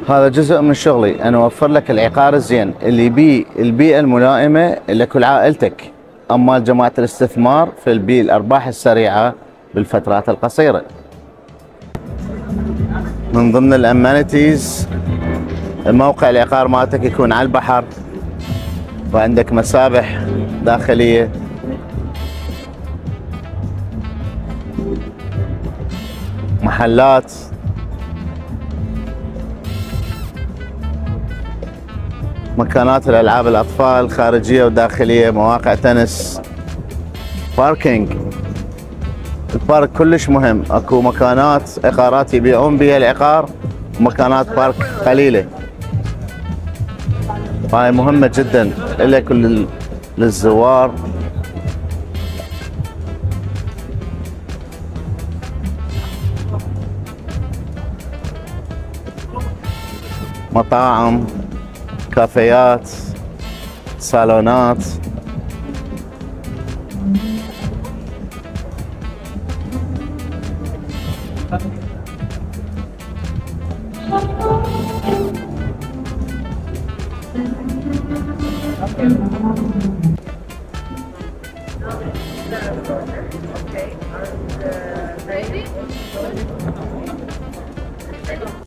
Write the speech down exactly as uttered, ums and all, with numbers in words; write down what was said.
هذا جزء من شغلي، أنا أوفر لك العقار الزين اللي بيه البيئة الملائمة لك ولعائلتك. أما جماعة الاستثمار في البيئة الأرباح السريعة بالفترات القصيرة. من ضمن الأمانيتيز الموقع العقار مالتك يكون على البحر، وعندك مسابح داخلية، محلات، مكانات الألعاب الأطفال خارجية وداخلية، مواقع تنس، باركينج. البارك كلش مهم، اكو مكانات عقارات يبيعون بها العقار ومكانات بارك قليلة، هاي مهمة جدا لكل للزوار. مطاعم، كافيات، صالونات. Okay, are you ready?